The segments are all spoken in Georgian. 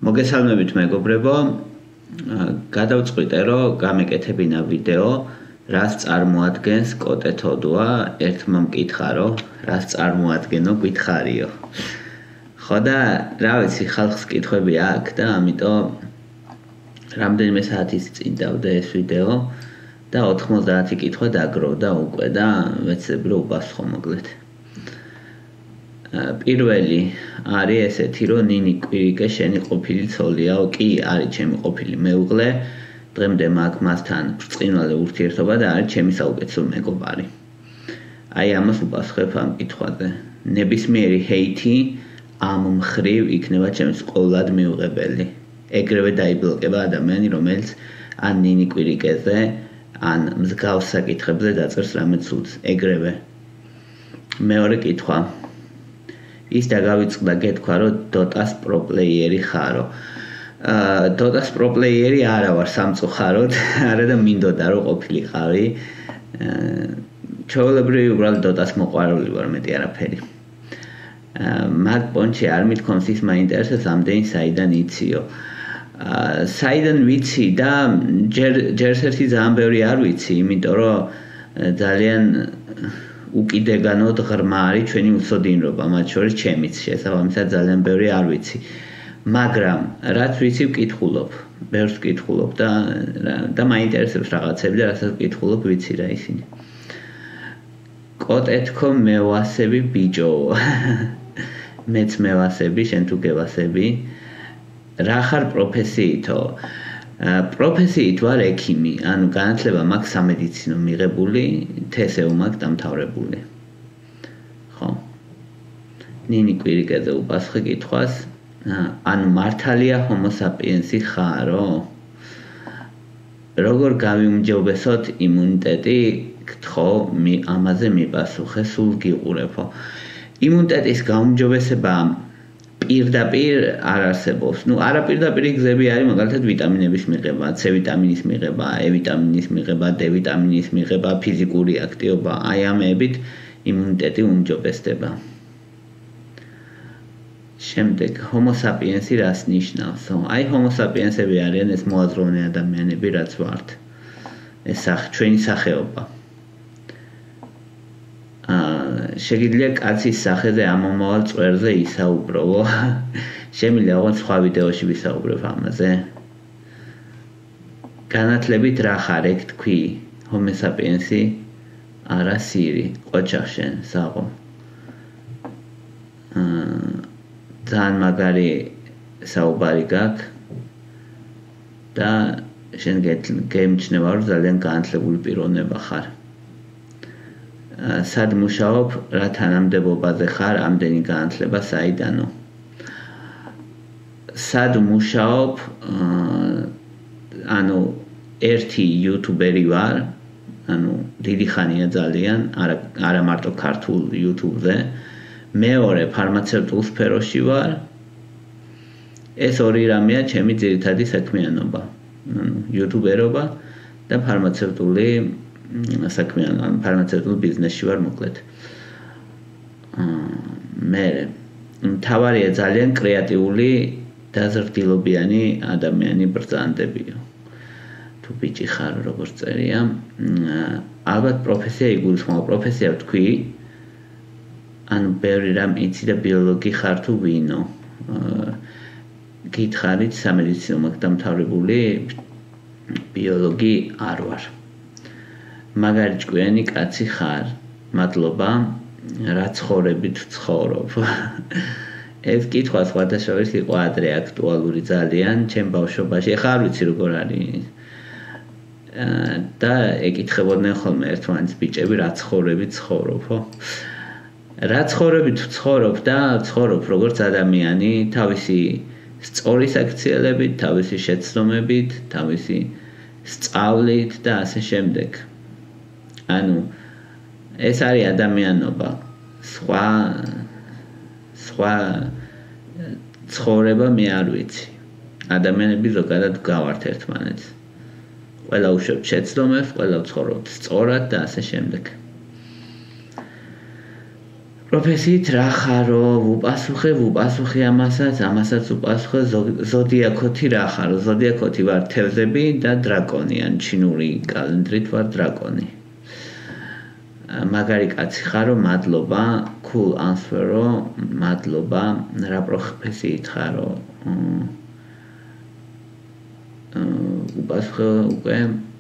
მოგესალმებით მეგობრებო, გადავწყვიტე რომ გამეკეთებინა ვიდეო, რას წარმოადგენს კოტეთოდვა, ერთმა მკითხა რომ რას წარმოადგენო გითხარიო. ხო და რა ვიცი, ხალხს კითხვები აქვს და ამიტომ რამდენიმე საათის წინ დავდე ეს ვიდეო და 90 კითხვა დაგროვდა უკვე და ვეცდები რომ უპასუხო მოკლედ. პირველი არის ესეთი რომ ნინი კვირიკე შენი ყოფილი ცოლიაო, კი არის ჩემი ყოფილი მეუღლე, დღემდე მაქვს მასთან ბრწყინვალე ურთიერთობა და არის ჩემი საუკეთესო მეგობარი. აი ამას უპასუხებ ამ კითხვაზე. ნებისმიერი ჰეითი ამ მხრივ იქნება ჩემს ყოვლად მიუღებელი. ეგრევე დაიბლოკება ადამიანი, რომელიც ან ნინი კვირიკეზე, ან მსგავს საკითხებზე დაწერს რამე ცუდს, ეგრევე. მეორე კითხვა. ის დაგავიწყდა გეთქვა რომ დოტას პროპლეიერი ხარო. დოტას პროპლეიერი არა ვარ სამწუხაროდ, არა და მინდოდა რომ ყოფილიყავი. ჩვეულებრივი უბრალოდ დოტას მოყვარული ვარ, მეტი არაფერი. მაგ პონჩი არ მithkoms ის მაინტერესებს ამდენი საიდან იციო. საიდან ვიცი და ჯერ ერთი ძალიან ბევრი არ ვიცი, იმიტომ რომ ძალიან უკიდეგანოდ ღრმა არის ჩვენი უცოდინრობა, მათ შორის ჩემიც შესაბამისად ძალიან ბევრი არ ვიცი. მაგრამ რაც ვიცი ვკითხულობ, ბევრს ვკითხულობ და მაინტერესებს რაღაცები და რასაც ვკითხულობ ვიცი რა ისინი. კოტეთქო მევასები ბიჭო. მეც მევასები, შენ თუ გევასები. რა ხარ პროფესიითო? პროფესიით ვარ ექიმი, ანუ განათლება მაქვს სამედიცინო მიღებული, თსეუ მაქვს დამთავრებული. ხო. ნინი კვირიკეზე უპასუხე კითხვას, ანუ მართალია ჰომო საპიენსი ხარო? როგორ გავიმჯობესოთ იმუნიტეტი, გთხოვ, ამაზე მიპასუხე, სულ გიყურებო. იმუნიტეტის გაუმჯობესება პირდაპირ არ არსებობს. არაპირდაპირი გზები არის, მაგალითად ვიტამინების მიღება, C ვიტამინის მიღება, E ვიტამინის მიღება, D ვიტამინის მიღება, ფიზიკური აქტივობა, აი ამებით იმუნიტეტი უმჯობესდება. შემდეგ ჰომო საპიენსი რას ნიშნავს? აი ჰომო საპიენსები არიან ეს მოაზროვნე ადამიანები, რაც ვართ. ეს ჩვენი სახეობა. შეგიძლია კაცის სახეზე ამომავალ წვერზე ისაუბროვო. შემიძლია ოღონდ სხვა ვიდეოში ვისაუბრებ ამაზე. განათლებით რა ხარ ეგ თქვი? ჰომო საპიენსი არა სირი, ყოჩახ შენ, საღო. ძალიან მაგარი საუბარი გაქვს და შენ გემჩნევა რომ ძალიან განათლებული პიროვნება ხარ. სად მუშაობ, რა თანამდებობაზე ხარ, ამდენი განათლება საიდანო? სად მუშაობ, ანუ ერთი იუთუბერი ვარ, ანუ დიდი ხანია ძალიან, არა მარტო ქართულ YouTube-ზე. მეორე ფარმაცევტულ სფეროში ვარ. ეს ორი რამეა ჩემი ძირითადი საქმიანობა. იუთუბერობა და ფარმაცევტული საქმიანობა, ფარმაცევტულ ბიზნესში ვარ მოკლედ. მერე მთავარია ძალიან კრეატიული და ზრდილობიანი ადამიანი ბრძანდებიო. თუ ბიჭი ხარ, როგორც წერია, ალბათ პროფესია იგულისხმება, პროფესია ვთქვი, ანუ ბევრი რამ იცი და ბიოლოგი ხარ თუ ვინო. გითხარით სამედიცინო მაქვს დამთავრებული, ბიოლოგი არ ვარ. მაგარი ჭკვიანი კაცი ხარ, მადლობა, რა ცხოვრებით ვცხოვრობ. ეს კითხვა სხვადასხვა იყო ადრე აქტუალური ძალიან ჩემ ბავშვობაში, ახლა არ ვიცი როგორ არის. და ეკითხებოდნენ ხოლმე ერთმანეთს ბიჭები, რა ცხოვრებით ცხოვრობ, ხო? რა ცხოვრებით ვცხოვრობ და ვცხოვრობ როგორც ადამიანი, თავისი სწორი საქციელებით, თავისი შეცდომებით, თავისი სწავლით და ასე შემდეგ. ანუ ეს არის ადამიანობა. სხვა ცხოვრება მე არ ვიცი. ადამიანები ზოგადად გავართ ერთმანეთს. ყველა უშვებთ შეცდომებს, ყველა ვცხოვრობთ სწორად და ასე შემდეგ. პროფესიით რა ხარო, ვუპასუხე ამასაც უპასუხე ზოდიაქოთი რა ხარო, ზოდიაქოთი ვარ თევზები და დრაკონი, ან ჩინური კალენდრით ვარ დრაკონი. მაგარი კაცი ხარო, მადლობა, cool answer-ო, მადლობა, რა პროფესიით ხარო? უპასუხე უკვე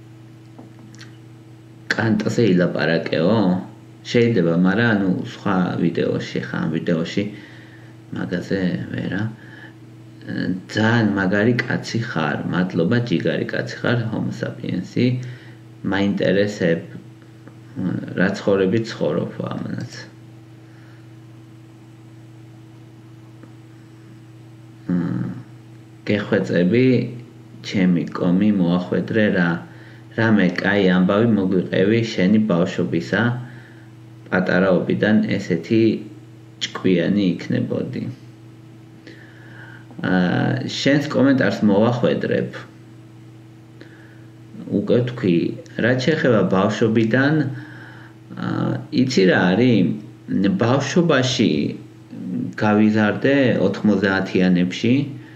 კანტაზე ილაპარაკეო? შეიძლება, მაგრამ ანუ სხვა ვიდეოში მაგაზე ვერა. ძალიან მაგარი კაცი ხარ, მადლობა, ჯიგარი კაცი ხარ, Homo sapiens-ი. მაინტერესებ რა ცხოვრებით ცხოვრობ ამანაც. გეხვეწები, ჩემი კომი მოახვედრე რა. რამე კაი ამბავი მოგვიყევი შენი ბავშვობისა. პატარაობიდან ესეთი ჭკვიანი იქნებოდი. შენს კომენტარს მოვახვედრებ. უკვე თქვი, რაც შეეხება ბავშვობიდან, იცი რა არის? ბავშვობაში გავიზარდე 90-იანებში.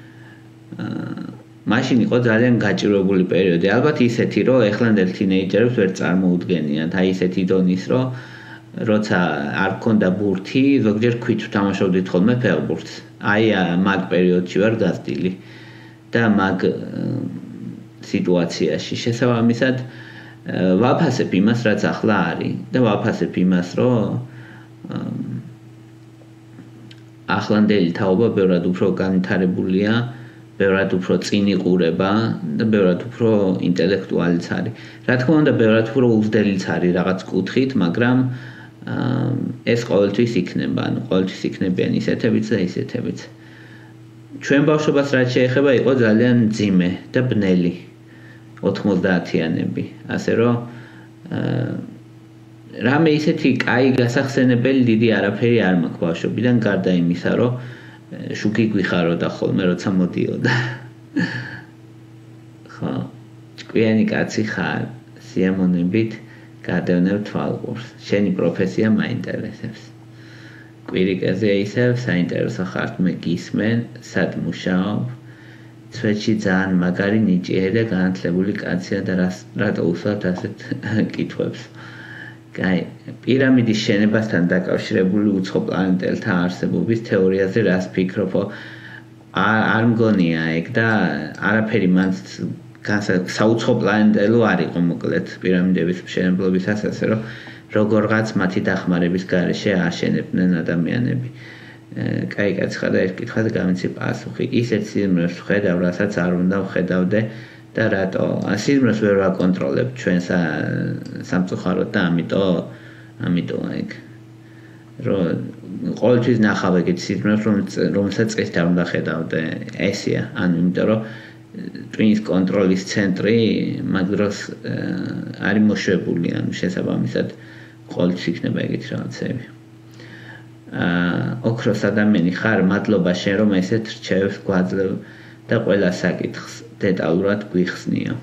მაშინ იყო ძალიან გაჭირვებული პერიოდი. ალბათ ისეთი, რომ ეხლანდელ თინეიჯერებს ვერ წარმოუდგენიათ. აი ისეთი დონის, რომ როცა არ გქონდა ბურთი, ზოგჯერ ქვით ვთამაშობდით ხოლმე ფეხბურთს. აი მაგ პერიოდში ვარ გაზრდილი და მაგ სიტუაციაში შესაბამისად ვაფასებ იმას, რაც ახლა არის და ვაფასებ იმას, რომ ახლანდელი თაობა ბევრად უფრო განვითარებულია, ბევრად უფრო წინ იყურება და ბევრად უფრო ინტელექტუალიც არის. რა თქმა უნდა, ბევრად უფრო უზრდელიც არის რაღაც კუთხით, მაგრამ ეს ყოველთვის იქნება, ანუ ყოველთვის იქნებიან ისეთებიც და ისეთებიც. ჩვენ ბავშვობას რაც შეეხება იყო ძალიან მძიმე და ბნელი 90-იანები. ასე რომ რამე ისეთი კაი გასახსენებელი დიდი არაფერი არ მაქვს ბავშვობიდან, გარდა იმისა, რომ შუქი გვიხაროდა ხოლმე როცა მოდიოდა. ხო, ჭკვიანი კაცი ხარ, სიამონებით გადავნებ თვალყურს. შენი პროფესია მაინტერესებს. კვირიკაზე ისევ საინტერესო ხართ, მე გისმენ, სად მუშაობ? სვეტში ძალიან მაგარი ნიჭიერი და განათლებული კაცია და რატო უსვამთ ასეთ კითხვებს? კაი, პირამიდის შენობასთან დაკავშირებული უცხო პლანეტელთა არსებობის თეორიაზე რას ფიქრობ? არ მგონია ეგ და არაფერი მანც საუცხო პლანეტელო არ იყო მოკლედ პირამიდების მშენებლობისას, ასე რომ როგორღაც მათი დახმარების გარეშე აშენებდნენ ადამიანები. კაი კაცი ხარ და ერთ კითხვაზე გამიცი პასუხი. ისეთ სიზმრებს ვხედავ, რასაც არ უნდა ვხედავდე და რატო? სიზმრებს ვერ ვაკონტროლებ ჩვენ სამწუხაროდ და ამიტომ ეგ რომ ყოველთვის ნახავ ეგეთ სიზმრებს, რომელსაც წესით არ უნდა ხედავდე. ესეა, ანუ იმიტომ რომ ტვინის კონტროლის ცენტრი მაგ დროს არის მოშვებული, ანუ შესაბამისად ყოველთვის იქნება ეგეთი რაღაცები. ოქროს ადამიანი ხარ, მადლობა შენ რომ ესეთ რჩევებს გვაძლევ და ყველა საკითხს დეტალურად გვიხსნიო.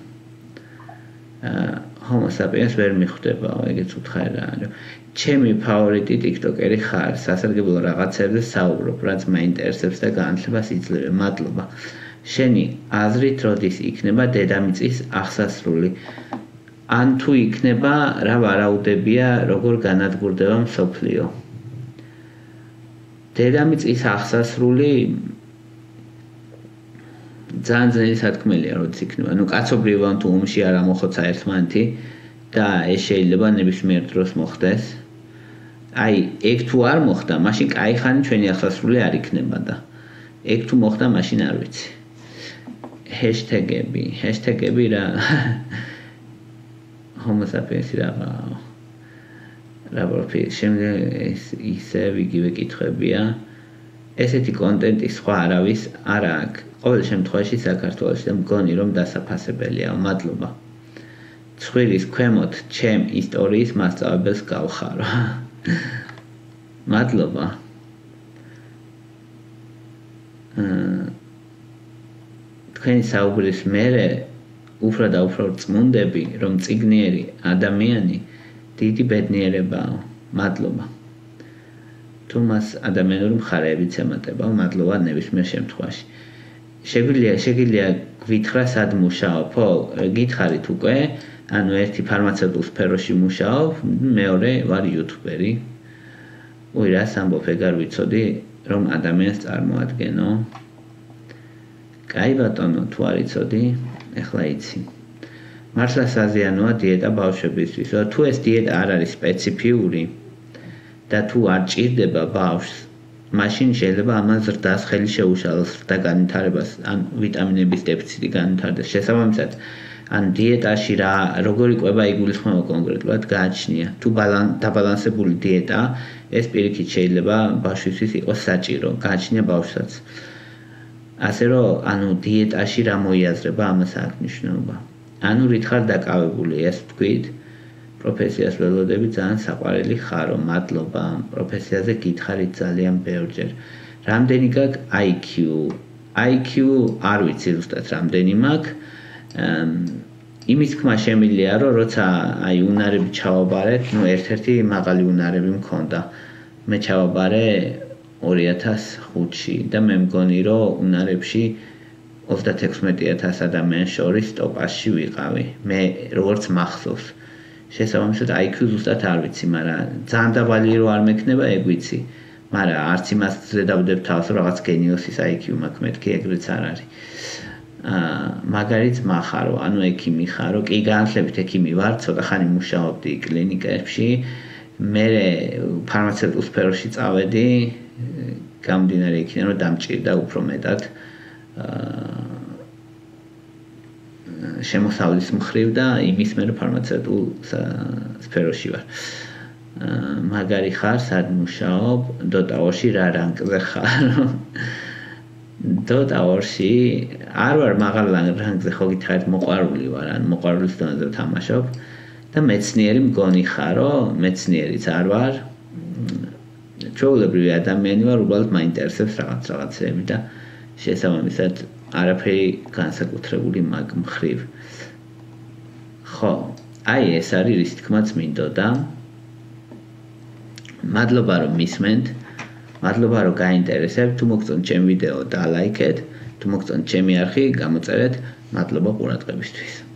Homo sapiens ვერ მიხვდებაო, ეგეც უთხარი რა არის. ჩემი ფავორიტი ტიქტოკერი ხარ, სასარგებლო რაღაცებზე საუბრობ, რაც მაინტერესებს და განათლებას იძლევე. მადლობა. შენი აზრით როდის იქნება დედამიწის აღსასრული? ან თუ იქნება, რა ვარაუდებია, როგორ განადგურდება მსოფლიო? დედამიწის აღსასრული ძალიან ძნელი სათქმელია, როდის იქნება. ნუ კაცობრიობა თუ ომში არ ამოხოცა ერთმანეთი და ეს შეიძლება ნებისმიერ დროს მოხდეს. აი, ეგ თუ არ მოხდა, მაშინ კაი ხანი ჩვენი აღსასრული არ იქნება და ეგ თუ მოხდა, მაშინ არ ვიცი. ჰეშტეგები რა Homo sapiens რა პროფილი შემდეგ ისევ იგივე კითხვებია. ესეთი კონტენტი სხვა არავის არ აქვს. ყოველ შემთხვევაში საქართველოში და მგონი რომ დასაფასებელია. მადლობა. ცხვირის ქვემოთ ჩემ ისტორიის მასწავლებელს გავხარო. მადლობა. თქვენი საუბრის მერე უფრო და უფრო წმუნდები, რომ წიგნიერი ადამიანი დიდი ბედნიერებაა. მადლობა. თუ მას ადამიანური მხარეებიც ემატება, მადლობა ნებისმიერ შემთხვევაში. შეგვიძლია გვითხრა სად მუშაობ? გითხარით უკვე, ანუ ერთი ფარმაცევტულ სფეროში მუშაობ, მეორე ვარ იუთუბერი. რას ამბობ, ეგარ ვიცოდი, რომ ადამიანს წარმოადგენო. კაი ბატონო, თუ არ იცოდი, ეხლა იცი. მართლა საზიანოა დიეტა ბავშვებისთვის. თუ ეს დიეტა არ არის სპეციფიური და თუ არ ჭირდება ბავშვს, მაშინ შეიძლება ამან ზრდას ხელი შეუშალოს, ზრდა განვითარებას, ან ვიტამინების დეფიციტი განვითარდეს. შესაბამისად, ან დიეტაში როგორი კვება იგულისხმება კონკრეტულად გააჩნია. თუ დაბალანსებული დიეტა, ეს პირიქით შეიძლება ბავშვისთვის იყოს საჭირო, გააჩნია ბავშვსაც. ასე რომ, დიეტაში რა მოიაზრება, ამას აქვს მნიშვნელობა. რით ხარ დაკავებული, ეს თქვით, პროფესიას ველოდები ძალიან საყვარელი ხარო, მადლობა, პროფესიაზე გითხარით ძალიან ბევრჯერ. რამდენი გაქვს IQ? IQ არ ვიცი ზუსტად რამდენი მაქვს. იმის თქმა შემიძლია, რომ როცა უნარები ჩავაბარეთ, ერთ-ერთი მაღალი უნარები მქონდა. მე ჩავაბარე 2005-ში და მე მგონი, რომ უნარებში 36,000 ადამიანს შორის ტოპ-100-ში ვიყავი. მე როგორც მახსოვს. შესაბამისად IQ ზუსტად არ ვიცი, მაგრამ ძალიან დაბალი რო არ მექნება, ეგ ვიცი. მაგრამ არც იმას ზედავდებ თავს, რომ რაღაც გენიოსის IQ მაქვს, მეთქი ეგრეც არ არის. მაგარიც მახარო, ექიმი ხარო, კი განსხვავებით ექიმი ვარ, ცოტა ხანი მუშაობდი კლინიკებში, მე ფარმაცევტულ სფეროში წავედი, გამომდინარე იქიდან, რომ დამჭირდა უფრო მეტად შემოსავლის მხრივ და იმის მე ფარმაცევტულ სფეროში ვარ. მაგარი ხარ, სად მუშაობ? დოტაოში რა რანგზე ხარ? დოტაოში არ ვარ მაღალ რანგზე, ხო გითხარით, მოყვარული ვარ, მოყვარულის დონეზე ვთამაშობ და მეცნიერი მგონი ხარო, მეცნიერიც არ ვარ. ჩვეულებრივი ადამიანი ვარ, უბრალოდ მაინტერესებს რაღაცეები და შესაბამისად არაფერი განსაკუთრებული მაგ მხრივ. ხო, ეს არის რის თქმაც მინდოდა. მადლობა რომ მისმენთ, მადლობა რომ გაინტერესებთ, თუ მოგწონთ ჩემი ვიდეო დალაიქეთ, თუ მოგწონთ ჩემი არხი, გამოწერეთ. მადლობა ყურადღებისთვის.